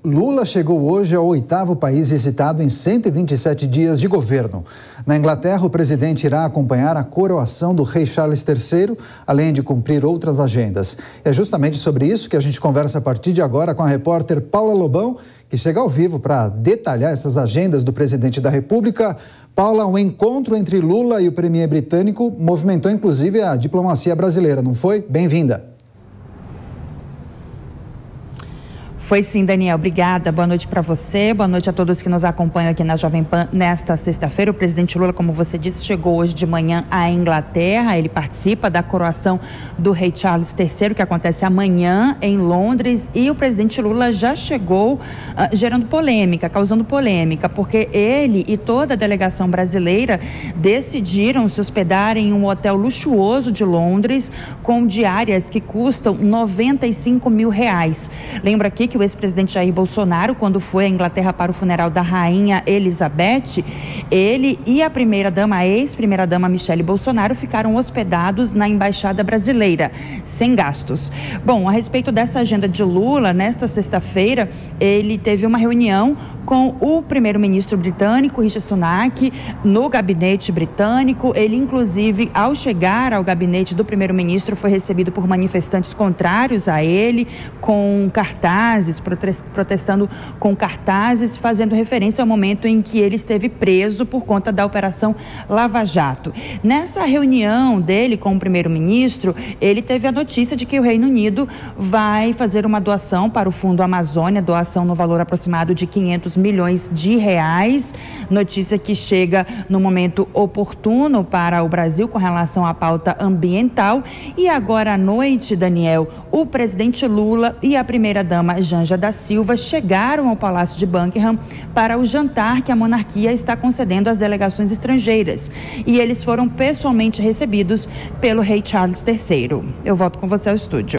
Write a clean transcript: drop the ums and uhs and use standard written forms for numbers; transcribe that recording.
Lula chegou hoje ao 8º país visitado em 127 dias de governo. Na Inglaterra, o presidente irá acompanhar a coroação do rei Charles III, além de cumprir outras agendas. É justamente sobre isso que a gente conversa a partir de agora com a repórter Paula Lobão, que chega ao vivo para detalhar essas agendas do presidente da República. Paula, um encontro entre Lula e o premier britânico movimentou inclusive a diplomacia brasileira, não foi? Bem-vinda. Foi sim, Daniel. Obrigada. Boa noite para você. Boa noite a todos que nos acompanham aqui na Jovem Pan nesta sexta-feira. O presidente Lula, como você disse, chegou hoje de manhã à Inglaterra. Ele participa da coroação do rei Charles III, que acontece amanhã em Londres. E o presidente Lula já chegou gerando polêmica, causando polêmica, porque ele e toda a delegação brasileira decidiram se hospedar em um hotel luxuoso de Londres, com diárias que custam R$95 mil. Lembra aqui que o ex-presidente Jair Bolsonaro, quando foi à Inglaterra para o funeral da rainha Elizabeth, ele e a primeira-dama, a ex-primeira-dama Michele Bolsonaro, ficaram hospedados na Embaixada Brasileira, sem gastos. Bom, a respeito dessa agenda de Lula, nesta sexta-feira, ele teve uma reunião com o primeiro-ministro britânico, Rishi Sunak, no gabinete britânico. Ele, inclusive, ao chegar ao gabinete do primeiro-ministro, foi recebido por manifestantes contrários a ele, com cartazes, protestando com cartazes, fazendo referência ao momento em que ele esteve preso por conta da Operação Lava Jato. Nessa reunião dele com o primeiro-ministro, ele teve a notícia de que o Reino Unido vai fazer uma doação para o Fundo Amazônia, doação no valor aproximado de R$500 milhões. Notícia que chega no momento oportuno para o Brasil com relação à pauta ambiental. E agora à noite, Daniel, o presidente Lula e a primeira-dama Janja da Silva chegaram ao Palácio de Buckingham para o jantar que a monarquia está concedendo às delegações estrangeiras. E eles foram pessoalmente recebidos pelo rei Charles III. Eu volto com você ao estúdio.